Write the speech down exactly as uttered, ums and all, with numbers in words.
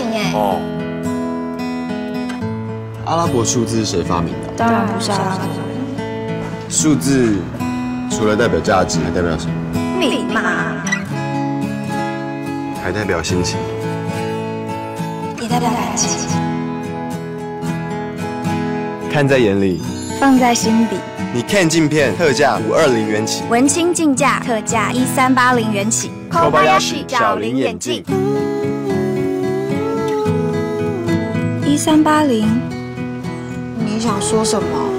哎。 哦。 阿拉伯数字是谁发明的？ 当然不是阿拉伯。 数字除了代表价值，还代表什么？ 密码。 还代表心情， 也代表感情。 看在眼里， 放在心底。 你看镜片特价五二零元起， 文青竞价特价一三八零元起。Kobayashi 角羚眼镜。一三八零。 你想说什么？